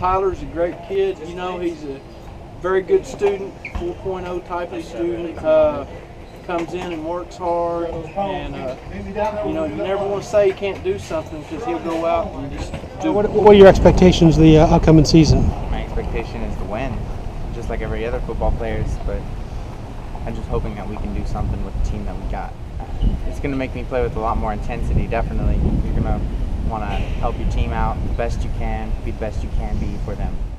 Tyler's a great kid. You know, he's a very good student, 4.0 type of student. Comes in and works hard, and you know, you never want to say he can't do something because he'll go out and just do. What are your expectations the upcoming season? My expectation is to win, just like every other football players, but I'm just hoping that we can do something with the team that we got. It's going to make me play with a lot more intensity, definitely. You're going to want to help your team out the best you can, be the best you can be for them.